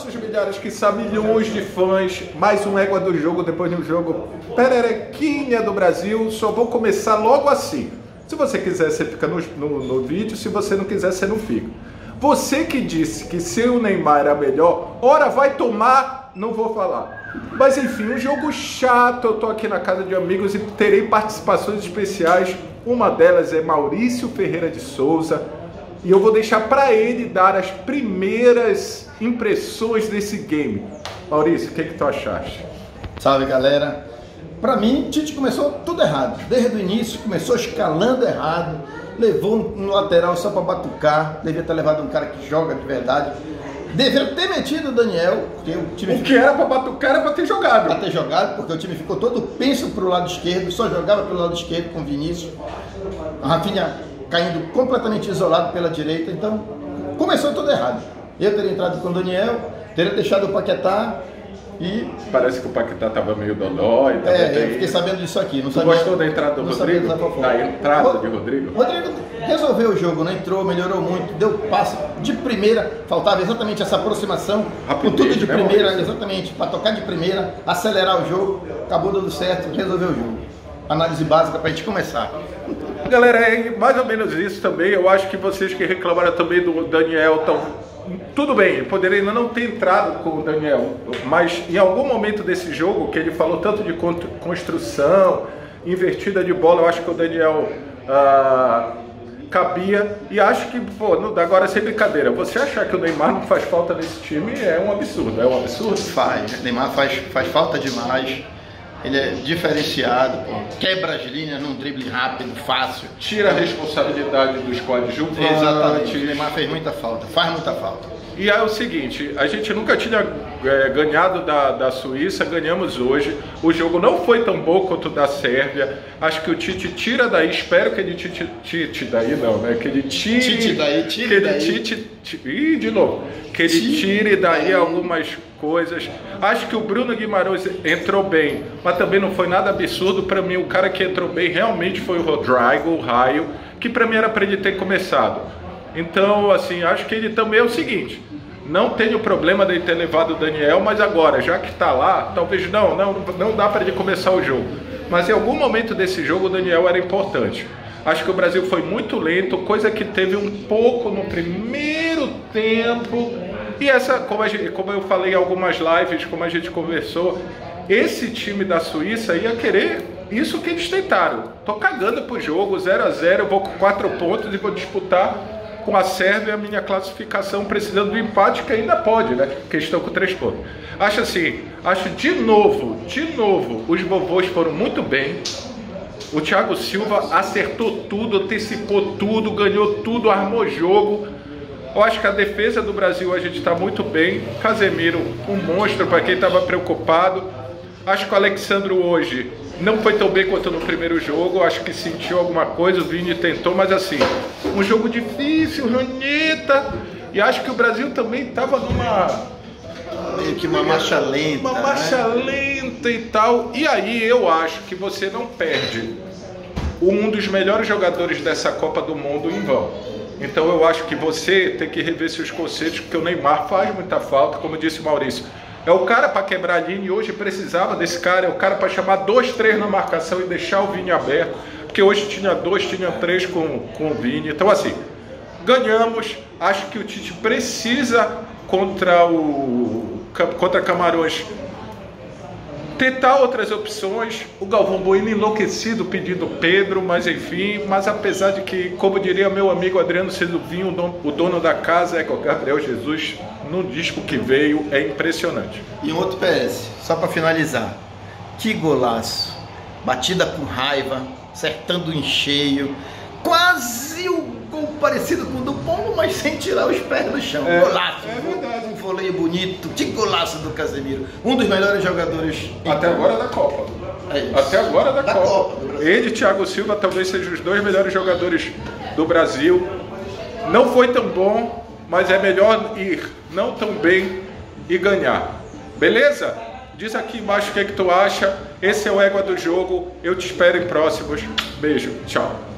nossos milhares, quiçá milhões de fãs, mais um Égua do Jogo depois de um jogo pererequinha do Brasil. Só vou começar logo assim. Se você quiser, você fica no vídeo, se você não quiser, você não fica. Você que disse que se o Neymar era melhor, ora vai tomar, não vou falar. Mas enfim, um jogo chato, eu tô aqui na casa de amigos e terei participações especiais. Uma delas é Maurício Ferreira de Souza. E eu vou deixar para ele dar as primeiras impressões desse game. Maurício, o que tu achaste? Salve, galera. Para mim, Tite começou tudo errado. Desde o início, começou escalando errado. Levou um lateral só para batucar. Devia ter levado um cara que joga de verdade. Devia ter metido o Daniel. Porque o time que era para batucar era para ter jogado. Para ter jogado, porque o time ficou todo penso pro lado esquerdo. Só jogava pelo lado esquerdo com o Vinícius. A Rafinha caindo completamente isolado pela direita, então começou tudo errado. Eu teria entrado com o Daniel, teria deixado o Paquetá e... Parece que o Paquetá estava meio dodói. Eu fiquei sabendo disso aqui. Não sabia, gostou da entrada do Rodrigo? Da entrada de Rodrigo? Rodrigo resolveu o jogo, né? Entrou, melhorou muito, deu passe de primeira, faltava exatamente essa aproximação, rapidez, com tudo de primeira, exatamente, para tocar de primeira, acelerar o jogo, acabou dando certo, resolveu o jogo. Análise básica para a gente começar. Galera, é mais ou menos isso também. Eu acho que vocês que reclamaram também do Daniel estão... Tudo bem, ele poderia ainda não ter entrado com o Daniel, mas em algum momento desse jogo, que ele falou tanto de construção, invertida de bola, eu acho que o Daniel cabia. E acho que, pô, agora sem brincadeira, você achar que o Neymar não faz falta nesse time é um absurdo, é um absurdo? Faz, o Neymar faz falta demais. Ele é diferenciado, pô. Quebra as linhas num drible rápido, fácil. Tira a responsabilidade dos coadjuvantes. Exatamente, o Neymar fez muita falta, faz muita falta. E é o seguinte, a gente nunca tinha ganhado da Suíça, ganhamos hoje. O jogo não foi tão bom quanto o da Sérvia. Acho que o Tite tira daí, espero que ele Tite daí não, né? Que ele tire daí. Ih, de novo. Que ele tire daí algumas coisas. Acho que o Bruno Guimarães entrou bem, mas também não foi nada absurdo. Para mim, o cara que entrou bem realmente foi o Rodrigo, o Raio, que para mim era para ele ter começado. Então, assim, acho que ele também é o seguinte, não tenho problema de ter levado o Daniel, mas agora, já que está lá, talvez não dá para ele começar o jogo. Mas em algum momento desse jogo o Daniel era importante. Acho que o Brasil foi muito lento, coisa que teve um pouco no primeiro tempo. E essa, como eu falei em algumas lives, como a gente conversou, esse time da Suíça ia querer isso que eles tentaram. Tô cagando pro jogo, 0 a 0, eu vou com 4 pontos e vou disputar com a Sérvia a minha classificação, precisando do empate, que ainda pode, né? Porque estão com 3 pontos. Acho de novo, os vovôs foram muito bem. O Thiago Silva acertou tudo, antecipou tudo, ganhou tudo, armou jogo. Eu acho que a defesa do Brasil a gente está muito bem. Casemiro, um monstro para quem estava preocupado. Acho que o Alexandro hoje não foi tão bem quanto no primeiro jogo. Acho que sentiu alguma coisa, o Vini tentou, mas assim, um jogo difícil, ranheta. E acho que o Brasil também estava meio que uma marcha lenta. Uma marcha lenta e tal. E aí eu acho que você não perde um dos melhores jogadores dessa Copa do Mundo em vão. Então eu acho que você tem que rever seus conceitos, porque o Neymar faz muita falta, como disse o Maurício. É o cara para quebrar a linha e hoje precisava desse cara, é o cara para chamar 2, 3 na marcação e deixar o Vini aberto, porque hoje tinha 2, tinha 3 com o Vini. Então assim, ganhamos. Acho que o Tite precisa contra Camarões tentar outras opções. O Galvão Bueno enlouquecido pedindo Pedro, mas enfim, mas apesar de que, como diria meu amigo Adriano Silvinho, o dono da casa é o Gabriel Jesus, no disco que veio, é impressionante. E um outro PS, só para finalizar, que golaço, batida com raiva, acertando em cheio, quase o gol parecido com o do Paulo, mas sem tirar os pés do chão. Golaço, verdade. Um voleio bonito, que golaço do Casemiro, um dos melhores jogadores até agora da Copa. Até agora da Copa. Ele e Thiago Silva talvez sejam os 2 melhores jogadores do Brasil. Não foi tão bom, mas é melhor ir não tão bem e ganhar. Beleza? Diz aqui embaixo o que tu acha. Esse é o Égua do Jogo. Eu te espero em próximos. Beijo. Tchau.